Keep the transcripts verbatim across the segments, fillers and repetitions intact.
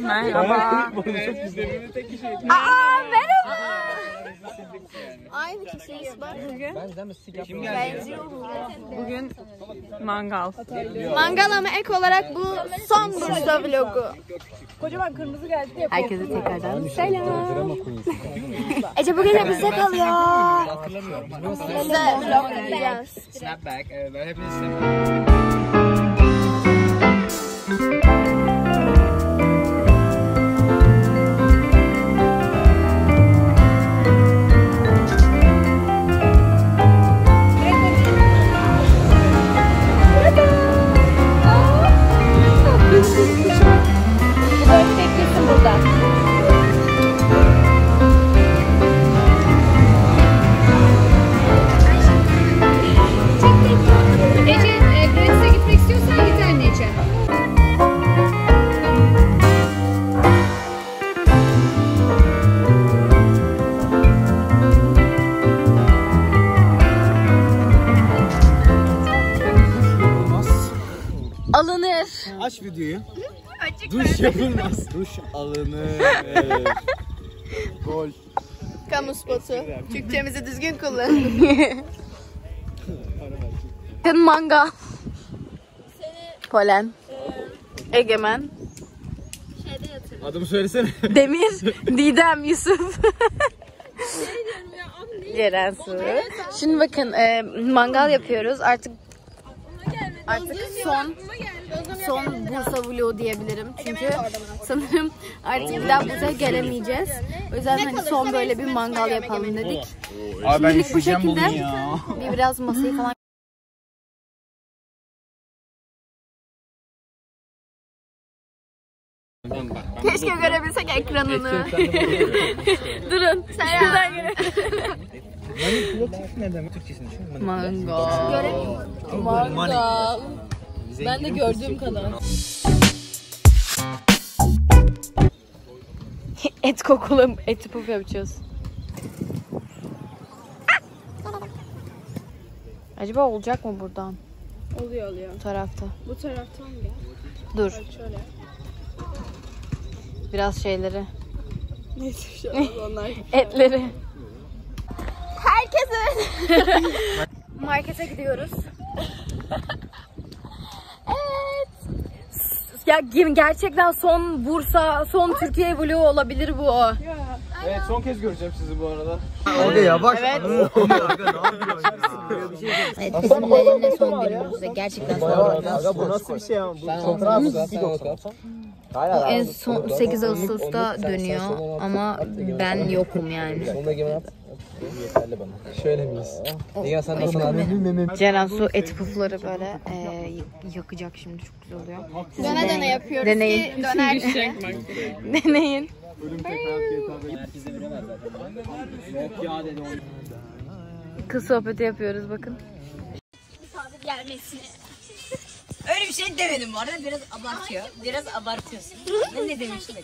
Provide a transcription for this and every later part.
Merhaba. Aa merhaba. Aynı kişiyiz bak. Bugün benziyoruz. Bugün mangal. Mangal ama ek olarak bu son Bursa vlogu. Kocaman kırmızı geldi de Herkese tekrardan selam. Ece bugün de bizde kalıyor. Size vlog yapacağız. Snapback. Ben hepinizi Alınır. aç videoyu. Duş yapılmaz. Duş alınır. Gol. Kamu spotu. Türkçemizi düzgün kullan. Mangal. Polen. Egemen. Adımı söylesene. Demir. Didem. Yusuf. Ceren Su. Şimdi bakın e, mangal yapıyoruz. Artık artık son son Bursa vlogu diyebilirim. Çünkü sanırım artık bir daha Bursa'ya gelemeyeceğiz. O yüzden hani son böyle bir mangal yapalım dedik. Abi ben Şimdilik bu üşüyeceğim bugün şekilde. ya. Bir biraz masayı falan. Keşke görebilsek ekranını. Durun. Şuradan görelim. Manipülatif ne demek? Türkçesini düşün. Mangal. Göremiyorum. Mangal. Ben de gördüğüm kadar. Et kokulu eti puf yapacağız. Acaba olacak mı buradan? oluyor oluyor. Bu tarafta. Bu taraftan gel. Dur. Şöyle. Biraz şeyleri. Neyse şu an onlar. Etleri. Herkese. Markete gidiyoruz. Evet. Ya gerçekten son Bursa, son Türkiye vlogu olabilir bu. Evet, son kez göreceğim sizi bu arada. Abi yavaş. Evet. Evet, bizim Lelin'le son günümüzde gerçekten son günümüz. Bu nasıl bir şey ya? Bu çok O en son sekiz Ağustos'ta dönüyor ama ben yokum yani. Şöyle miyiz? Ege sen nasıl abi? Ceren Su et pufları böyle e, yakacak şimdi, çok güzel oluyor. Siz Döne deneyin. döne yapıyoruz Deneyin. ki döner. Deneyin. Herkese bilemez zaten. Yok ya dedi onu. Kız sohbeti yapıyoruz bakın. Gelmesine. Öyle bir şey demedim bu arada, biraz abartıyor. Biraz abartıyorsun. Ben ne demiştim?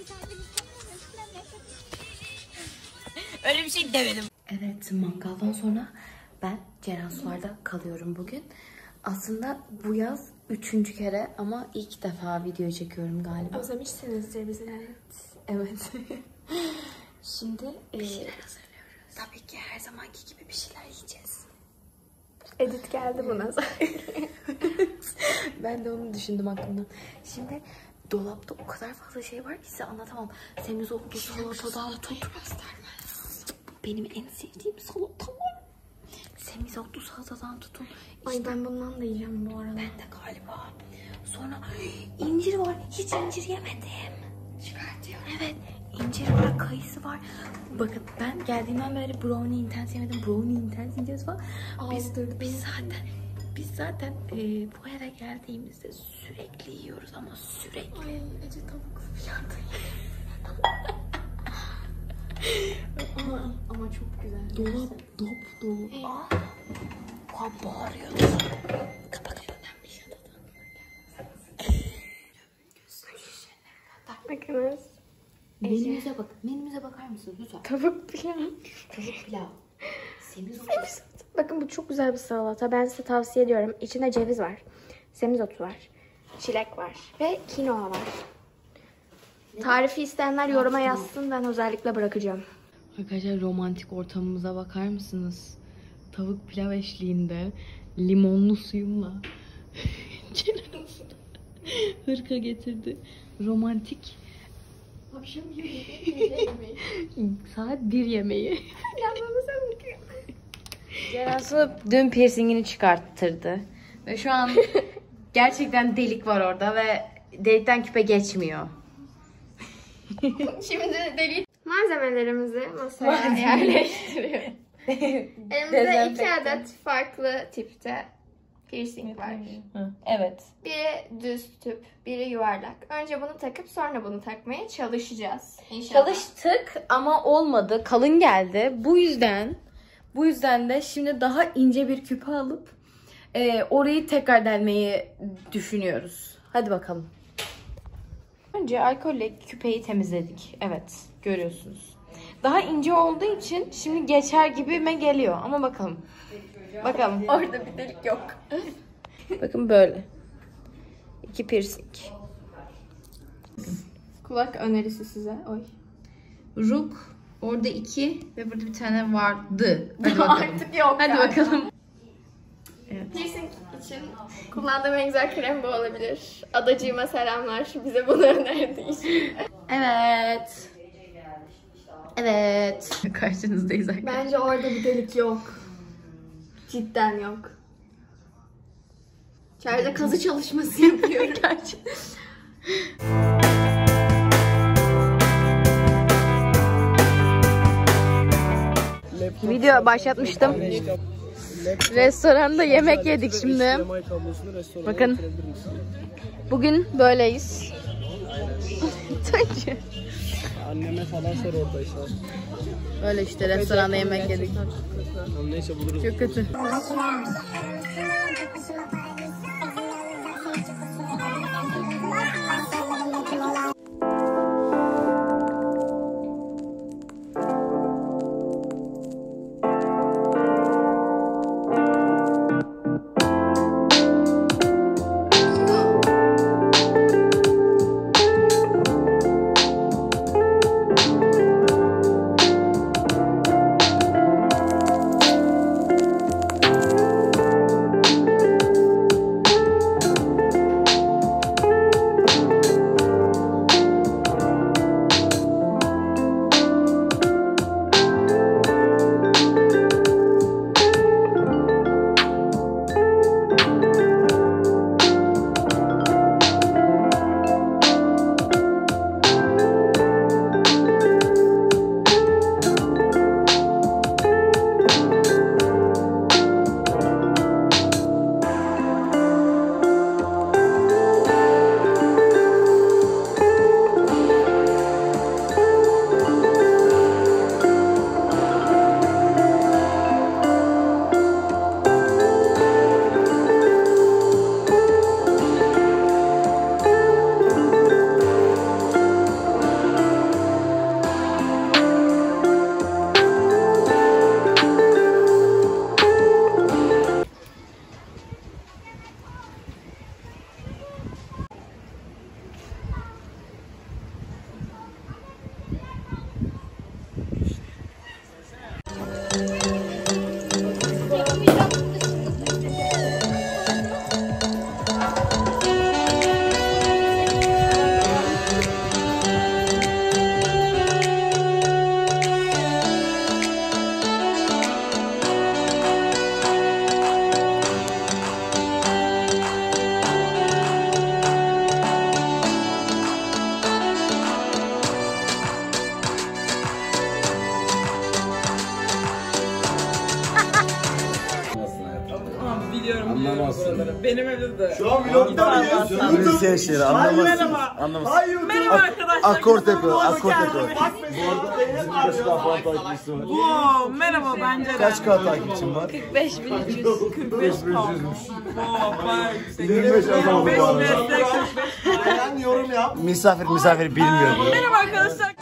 Öyle bir şey demedim. Evet, mangaldan sonra ben Ceren Sular'da kalıyorum bugün. Aslında bu yaz üçüncü kere ama ilk defa video çekiyorum galiba. Özlemişsinizdir bizi. Evet. Şimdi bir şeyler hazırlıyoruz. Tabii ki her zamanki gibi bir şeyler yiyeceğiz. Edit geldi buna. Ben de onu düşündüm aklımdan. Şimdi dolapta o kadar fazla şey var ki size anlatamam. Semizotlu salatadan tut. Benim en sevdiğim salata var. Semizotlu salatadan tutun. Ay ben bundan da yiyeceğim bu arada. Ben de galiba. Sonra incir var. Hiç incir yemedim. Çıkartıyorum. Evet. İncir var, kayısı var. Bakın ben geldiğimden beri brownie intense yemedim. Brownie intense yiyeceğiz falan. Biz, biz zaten biz zaten e, bu eve geldiğimizde sürekli yiyoruz ama sürekli. Ay Ece tavuk fiyatı. ama, ama çok güzel. Dolap dop dolu. Aa, Aa bağırıyordu. Kapa kapa. Bakınız. Menümüze bak. Menümüze bakar mısınız lütfen? Tavuk pilav. Tavuk pilav. Semizotu. Bakın bu çok güzel bir salata. Ben size tavsiye ediyorum. İçinde ceviz var. Semizotu var. Çilek var. Ve kinoa var. Tarifi isteyenler yoruma yazsın. Ben özellikle bırakacağım. Arkadaşlar romantik ortamımıza bakar mısınız? Tavuk pilav eşliğinde limonlu suyumla hırka getirdi. Romantik akşam yemeği. Saat bir yemeği. Cerensu dün piercingini çıkarttırdı. Ve şu an gerçekten delik var orada ve delikten küpe geçmiyor. Şimdi deli malzemelerimizi masaya yerleştiriyoruz. Elimizde iki adet farklı tipte piercing var. Evet. Biri düz tüp, biri yuvarlak. Önce bunu takıp sonra bunu takmaya çalışacağız. İnşallah. Çalıştık ama olmadı. Kalın geldi. Bu yüzden bu yüzden de şimdi daha ince bir küpe alıp e, orayı tekrar delmeyi düşünüyoruz. Hadi bakalım. Önce alkolle küpeyi temizledik. Evet, görüyorsunuz. Daha ince olduğu için şimdi geçer gibime geliyor ama bakalım. Bakalım. Orada bir delik yok. Bakın böyle. İki piercing. Kulak önerisi size. Oy. Ruk orada iki ve burada bir tane vardı. Hadi bakalım. Artık yok. Hadi galiba. bakalım. Piercing için kullandığım en güzel krem bu olabilir. Adacığıma selamlar. Bize bunu önerdiği için. Evet. Evet. Karşınızdayız arkadaşlar. Bence orada bir delik yok. Cidden yok. İçeride kazı çalışması yapıyorum. Gerçekten. Video başlatmıştım. Restoranda yemek yedik şimdi. Bakın. Bugün böyleyiz. Anneme falan sor orada işte. Böyle işte restoranda yemek yedik. Neyse buluruz. Çok kötü. Benim evde de. Şu an vlogda mıyız? Müzisyen şeyleri anlamazsınız. Anlamazsınız. Merhaba arkadaşlar. Akort yapıyor, akort Kendimi- yapıyor. Bu arada bizim kaç daha falan takipçisi var? Wow, merhaba bence de. Kaç K takipçim var? kırk beş bin üç yüz. kırk beş pound. Wow, bayağı yüksek. yirmi beş adam bu beş arada. metre, kırk beş. Aynen yorum yap. Misafir misafir bilmiyor. Merhaba arkadaşlar.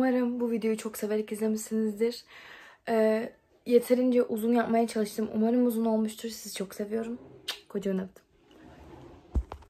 Umarım bu videoyu çok severek izlemişsinizdir. Ee, yeterince uzun yapmaya çalıştım. Umarım uzun olmuştur. Sizi çok seviyorum. Kocaman öptüm.